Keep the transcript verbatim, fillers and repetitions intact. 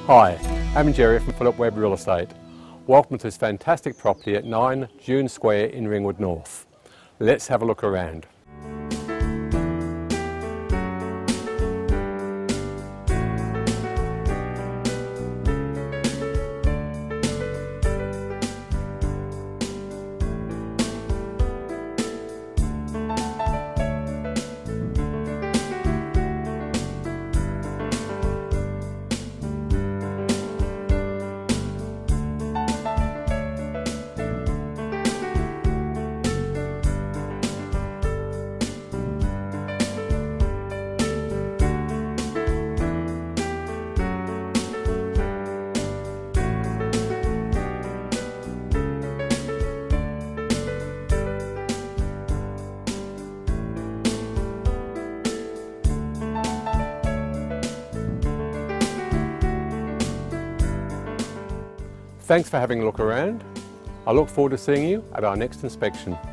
Hi, I'm Jerry from Philip Webb Real Estate. Welcome to this fantastic property at nine June Square in Ringwood North. Let's have a look around. Thanks for having a look around. I look forward to seeing you at our next inspection.